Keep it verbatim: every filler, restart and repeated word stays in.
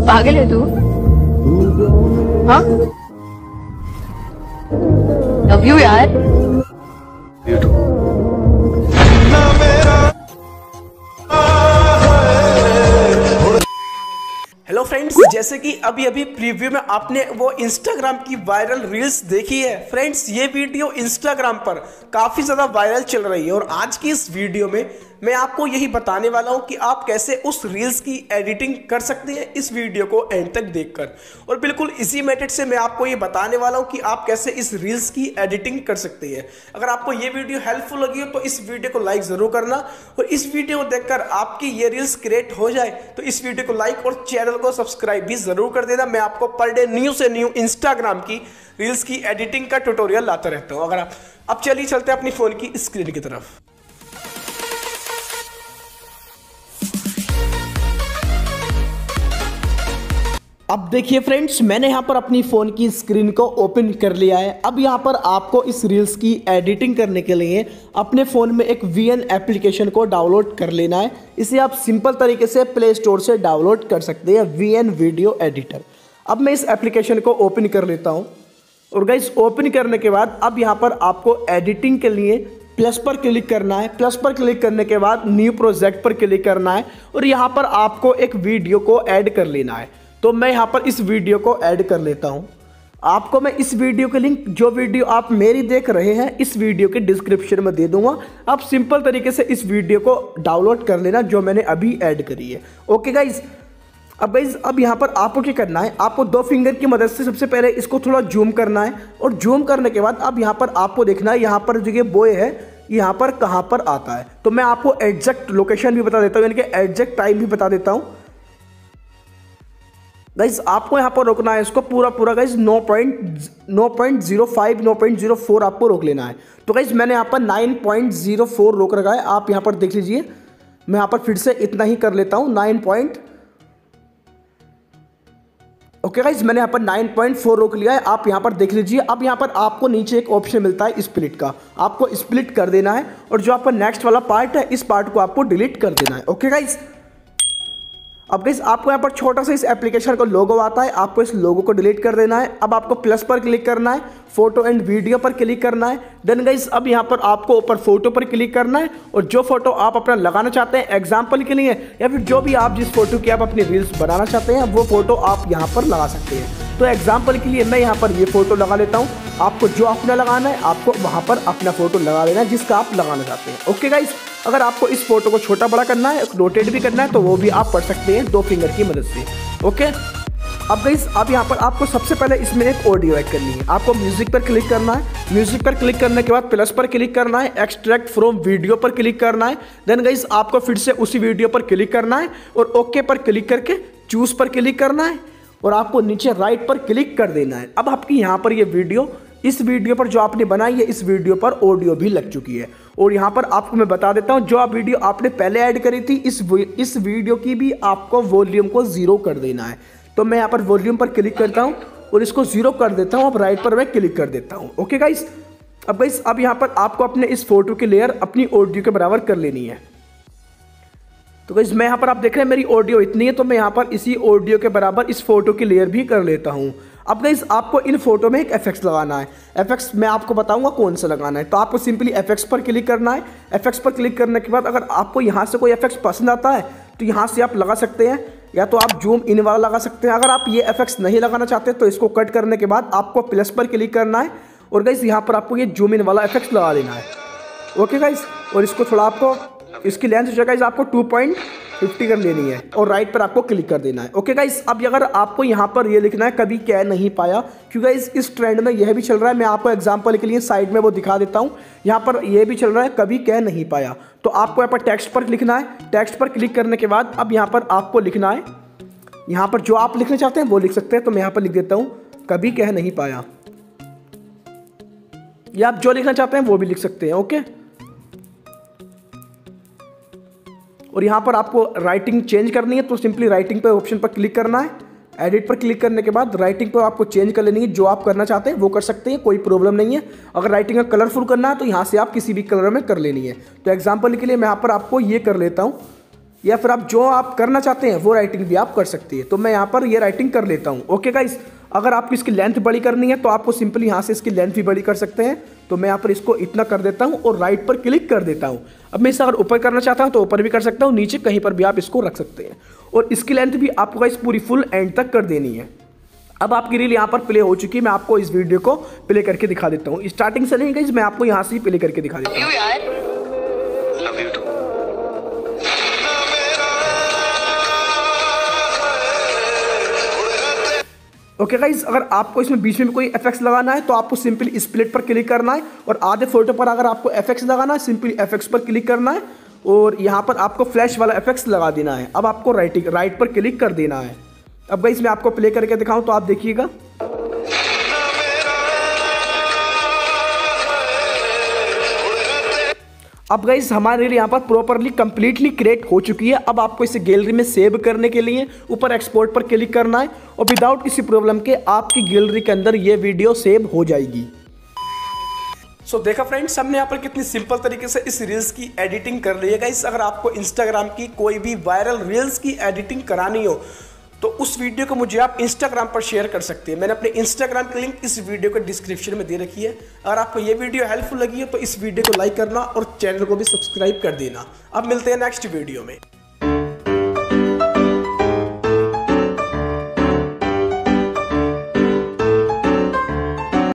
पागल है तू? हाँ, लव यू यार। हेलो फ्रेंड्स, जैसे कि अभी अभी प्रीव्यू में आपने वो इंस्टाग्राम की वायरल रील्स देखी है। फ्रेंड्स, ये वीडियो इंस्टाग्राम पर काफ़ी ज़्यादा वायरल चल रही है और आज की इस वीडियो में मैं आपको यही बताने वाला हूं कि आप कैसे उस रील्स की एडिटिंग कर सकते हैं इस वीडियो को एंड तक देखकर। और बिल्कुल इसी मेथड से मैं आपको ये बताने वाला हूं कि आप कैसे इस रील्स की एडिटिंग कर सकते हैं। अगर आपको ये वीडियो हेल्पफुल लगी हो तो इस वीडियो को लाइक ज़रूर करना, और इस वीडियो को देखकर आपकी ये रील्स क्रिएट हो जाए तो इस वीडियो को लाइक और चैनल को सब्सक्राइब भी ज़रूर कर देना। मैं आपको पर डे न्यू से न्यू इंस्टाग्राम की रील्स की एडिटिंग का ट्यूटोरियल लाता रहता हूँ। अगर आप अब चलिए चलते हैं अपनी फ़ोन की स्क्रीन की तरफ। अब देखिए फ्रेंड्स, मैंने यहाँ पर अपनी फ़ोन की स्क्रीन को ओपन कर लिया है। अब यहाँ पर आपको इस रील्स की एडिटिंग करने के लिए अपने फ़ोन में एक वी एन एप्लीकेशन को डाउनलोड कर लेना है। इसे आप सिंपल तरीके से प्ले स्टोर से डाउनलोड कर सकते हैं, वी एन वीडियो एडिटर। अब मैं इस एप्लीकेशन को ओपन कर लेता हूँ और गाइस ओपन करने के बाद अब यहाँ पर आपको एडिटिंग के लिए प्लस पर क्लिक करना है। प्लस पर क्लिक करने के बाद न्यू प्रोजेक्ट पर क्लिक करना है और यहाँ पर आपको एक वीडियो को ऐड कर लेना है। तो मैं यहाँ पर इस वीडियो को ऐड कर लेता हूँ। आपको मैं इस वीडियो के लिंक, जो वीडियो आप मेरी देख रहे हैं, इस वीडियो के डिस्क्रिप्शन में दे दूंगा। आप सिंपल तरीके से इस वीडियो को डाउनलोड कर लेना जो मैंने अभी ऐड करी है। ओके गाइज, अब गाइज अब यहाँ पर आपको क्या करना है, आपको दो फिंगर की मदद से सबसे पहले इसको थोड़ा जूम करना है और जूम करने के बाद अब यहाँ पर आपको देखना है यहाँ पर जो ये बॉय है यहाँ पर कहाँ पर आता है। तो मैं आपको एग्जैक्ट लोकेशन भी बता देता हूँ, यानी कि एग्जैक्ट टाइम भी बता देता हूँ। गाइज आपको यहाँ पर रोकना है इसको पूरा पूरा गाइज नौ पॉइंट नौ पॉइंट जीरो फाइव नौ पॉइंट जीरो फोर आपको रोक लेना है। तो गाइज मैंने यहाँ पर नाइन पॉइंट जीरो फोर रोक रखा है, आप यहाँ पर देख लीजिए। मैं यहाँ पर फिर से इतना ही कर लेता हूँ, नाइन पॉइंट ओके गाइज मैंने यहाँ पर नाइन पॉइंट फोर रोक लिया है, आप यहाँ पर देख लीजिए। अब यहाँ पर आपको नीचे एक ऑप्शन मिलता है स्प्लिट का, आपको स्प्लिट कर देना है और जो आपका नेक्स्ट वाला पार्ट है इस पार्ट को आपको डिलीट कर देना है। ओके गाइज, अब गाइस आपको यहाँ पर छोटा सा इस एप्लीकेशन का लोगो आता है, आपको इस लोगो को डिलीट कर देना है। अब आपको प्लस पर क्लिक करना है, फोटो एंड वीडियो पर क्लिक करना है। देन गाइस अब यहाँ पर आपको ऊपर फोटो पर क्लिक करना है और जो फोटो आप अपना लगाना चाहते हैं एग्जाम्पल के लिए, या फिर जो भी आप जिस फोटो की आप अपनी रील्स बनाना चाहते हैं वो फोटो आप यहाँ पर लगा सकते हैं। तो एग्जाम्पल के लिए मैं यहाँ पर ये फोटो लगा लेता हूँ। आपको जो अपना लगाना है आपको वहाँ पर अपना फोटो लगा लेना है जिसका आप लगाना चाहते हैं। ओके गाइस, अगर आपको इस फोटो को छोटा बड़ा करना है, रोटेट भी करना है, तो वो भी आप कर सकते हैं दो फिंगर की मदद से। ओके, अब गाइस अब यहाँ पर आपको सबसे पहले इसमें एक ऑडियो ऐड करनी है। आपको म्यूजिक पर क्लिक करना है, म्यूजिक पर क्लिक करने के बाद प्लस पर क्लिक करना है, एक्सट्रैक्ट फ्रॉम वीडियो पर क्लिक करना है। देन गाइस आपको फिर से उसी वीडियो पर क्लिक करना है और ओके पर क्लिक करके चूज पर क्लिक करना है और आपको नीचे राइट पर क्लिक कर देना है। अब आपकी यहाँ पर ये वीडियो, इस वीडियो पर जो आपने बनाई है इस वीडियो पर ऑडियो भी लग चुकी है। और यहाँ पर आपको मैं बता देता हूँ, जो आप वीडियो आपने पहले ऐड करी थी इस इस वीडियो की भी आपको वॉल्यूम को जीरो कर देना है। तो मैं यहाँ पर वॉल्यूम पर क्लिक करता हूँ और इसको जीरो कर देता हूँ। अब राइट पर मैं क्लिक कर देता हूँ। ओके गाइस, अब गाइस अब यहाँ पर आपको अपने इस फोटो की लेयर अपनी ऑडियो के बराबर कर लेनी है। तो गाइस मैं यहाँ पर आप देख रहे हैं मेरी ऑडियो इतनी है, तो मैं यहाँ पर इसी ऑडियो के बराबर इस फोटो की लेयर भी कर लेता हूँ। अब गाइस आपको इन फोटो में एक एफएक्स लगाना है। एफएक्स मैं आपको बताऊंगा कौन सा लगाना है। तो आपको सिंपली एफएक्स पर क्लिक करना है। एफएक्स पर क्लिक करने के बाद अगर आपको यहाँ से कोई एफएक्स पसंद आता है तो यहाँ से आप लगा सकते हैं, या तो आप जूम इन वाला लगा सकते हैं। अगर आप ये एफएक्स नहीं लगाना चाहते तो इसको कट करने के बाद आपको प्लस पर क्लिक करना है और गाइस यहाँ पर आपको ये जूम इन वाला एफएक्स लगा देना है। ओके गाइस, और इसको थोड़ा आपको, इसकी लेंथ जो गाइस आपको टू पॉइंट फिफ्टी कर लेनी है और राइट पर आपको क्लिक कर देना है। ओके गाइस, अब अगर आपको यहाँ पर ये लिखना है कभी कह नहीं पाया, क्योंकि गाइस इस ट्रेंड में यह भी चल रहा है। मैं आपको एग्जांपल के लिए साइड में वो दिखा देता हूँ। यहाँ पर ये भी चल रहा है कभी कह नहीं पाया। तो आपको यहाँ पर टेक्स्ट पर लिखना है। टेक्स्ट पर क्लिक करने के बाद अब यहाँ पर आपको लिखना है, यहाँ पर जो आप लिखना चाहते हैं वो लिख सकते हैं। तो मैं यहाँ पर लिख देता हूँ कभी कह नहीं पाया, या आप जो लिखना चाहते हैं वो भी लिख सकते हैं। ओके, और यहाँ पर आपको राइटिंग चेंज करनी है तो सिंपली राइटिंग पे ऑप्शन पर क्लिक करना है। एडिट पर क्लिक करने के बाद राइटिंग पर आपको चेंज कर लेनी है। जो आप करना चाहते हैं वो कर सकते हैं, कोई प्रॉब्लम नहीं है। अगर राइटिंग का कलरफुल करना है तो यहाँ से आप किसी भी कलर में कर लेनी है। तो एग्जांपल के लिए मैं यहाँ पर आपको ये कर लेता हूँ, या फिर आप जो आप करना चाहते हैं वो राइटिंग भी आप कर सकते हैं। तो मैं यहाँ पर ये राइटिंग कर लेता हूँ। ओके गाइस, अगर आपको इसकी लेंथ बड़ी करनी है तो आपको सिंपली यहाँ से इसकी लेंथ भी बड़ी कर सकते हैं। तो मैं यहाँ पर इसको इतना कर देता हूँ और राइट पर क्लिक कर देता हूँ। अब मैं इसे अगर ऊपर करना चाहता हूँ तो ऊपर भी कर सकता हूँ, नीचे कहीं पर भी आप इसको रख सकते हैं। और इसकी लेंथ भी आपको गाइस पूरी फुल एंड तक कर देनी है। अब आपकी रील यहाँ पर प्ले हो चुकी है। मैं आपको इस वीडियो को प्ले करके दिखा देता हूँ। स्टार्टिंग से नहीं गाइस, मैं आपको यहाँ से ही प्ले करके दिखा देता हूँ। ओके गाइज, अगर आपको इसमें बीच में भी कोई एफेक्ट्स लगाना है तो आपको सिंपली स्प्लिट पर क्लिक करना है और आधे फोटो पर अगर आपको एफेक्ट्स लगाना है सिंपली एफेक्ट्स पर क्लिक करना है और यहाँ पर आपको फ्लैश वाला एफेक्ट्स लगा देना है। अब आपको राइटिंग राइट पर क्लिक कर देना है। अब गाइज मैं आपको प्ले करके दिखाऊं तो आप देखिएगा। अब गाइस हमारे लिए यहाँ पर प्रॉपरली कंप्लीटली क्रिएट हो चुकी है। अब आपको इसे गैलरी में सेव करने के लिए ऊपर एक्सपोर्ट पर क्लिक करना है और विदाउट किसी प्रॉब्लम के आपकी गैलरी के अंदर ये वीडियो सेव हो जाएगी। सो so, देखा फ्रेंड्स, हमने यहाँ पर कितनी सिंपल तरीके से इस रील्स की एडिटिंग कर ली है। गाइस अगर आपको इंस्टाग्राम की कोई भी वायरल रील्स की एडिटिंग करानी हो तो उस वीडियो को मुझे आप इंस्टाग्राम पर शेयर कर सकते हैं। मैंने अपने इंस्टाग्राम की लिंक इस वीडियो के डिस्क्रिप्शन में दे रखी है। अगर आपको ये वीडियो हेल्पफुल लगी है तो इस वीडियो को लाइक करना और चैनल को भी सब्सक्राइब कर देना। अब मिलते हैं नेक्स्ट वीडियो में।